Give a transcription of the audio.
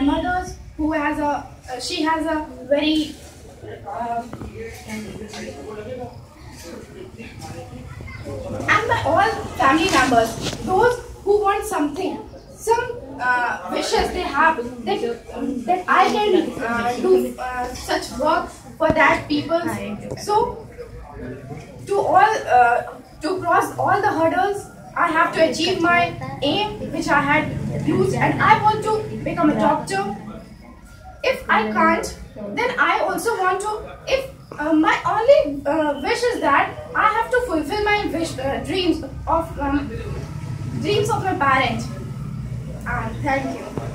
My mother, who has she has a very and my all family members, those who want something, some wishes they have that I can do such work for that people. So to all to cross all the hurdles, I have to achieve my aim which I had used, and I want to become a doctor. If I can't, then I also want to. If my only wish is that I have to fulfill my dreams of my parents. And thank you.